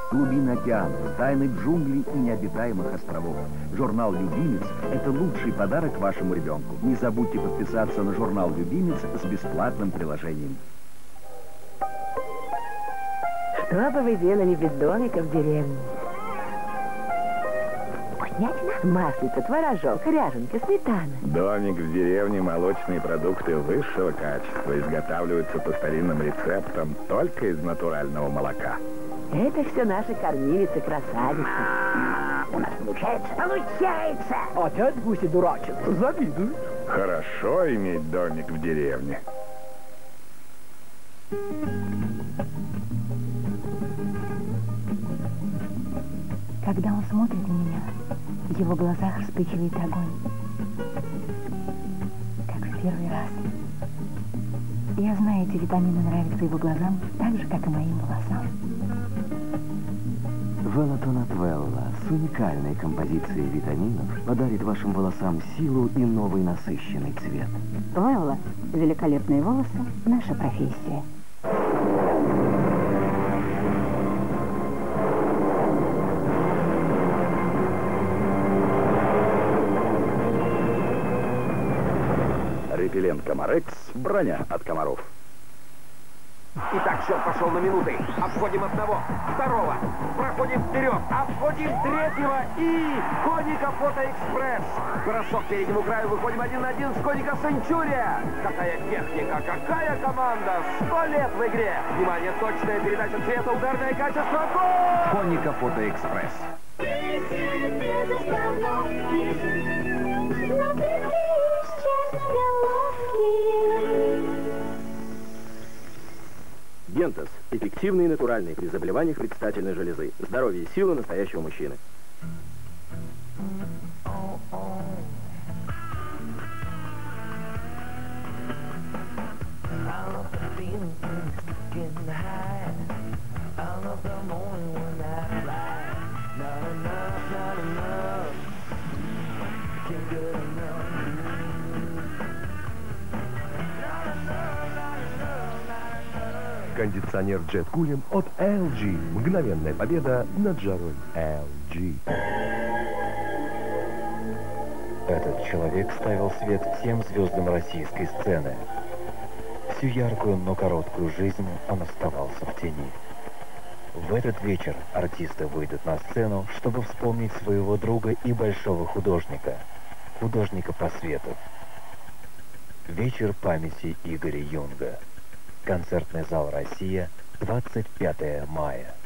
Глубины океанов, тайны джунглей и необитаемых островов. Журнал «Любимец» – это лучший подарок вашему ребенку. Не забудьте подписаться на журнал «Любимец» с бесплатным приложением. Что бы вы делали без домика в деревне? Вкуснятина? Маслица, творожок, ряженка, сметана. Домик в деревне, молочные продукты высшего качества изготавливаются по старинным рецептам только из натурального молока. Это все наши кормилицы-красавицы. У нас получается? Получается! Опять гуси дурачатся, завидуют. Хорошо иметь домик в деревне. Когда он смотрит на меня, в его глазах вспыхивает огонь. Как в первый раз. Я знаю, эти витамины нравятся его глазам так же, как и моим волосам. Велатон от Велла с уникальной композицией витаминов подарит вашим волосам силу и новый насыщенный цвет. Велла, великолепные волосы – наша профессия. Репеллент Комарекс, броня от комаров. Итак, счет пошел на минуты. Обходим одного, второго, проходим вперед, обходим третьего и Коника Фотоэкспресс. Бросок к переднему краю, выходим 1 на 1 с Коника Сенчурия. Какая техника, какая команда, 100 лет в игре. Внимание, точная передача цвета, ударное качество, гол! Коника Фотоэкспресс. Гентос – эффективный и натуральный при заболеваниях предстательной железы. Здоровье и сила настоящего мужчины. Кондиционер Jet Cooling от LG. Мгновенная победа над жарой. LG. Этот человек ставил свет всем звездам российской сцены. Всю яркую, но короткую жизнь он оставался в тени. В этот вечер артисты выйдут на сцену, чтобы вспомнить своего друга и большого художника просветов. Вечер памяти Игоря Юнга. Концертный зал «Россия», 25 мая.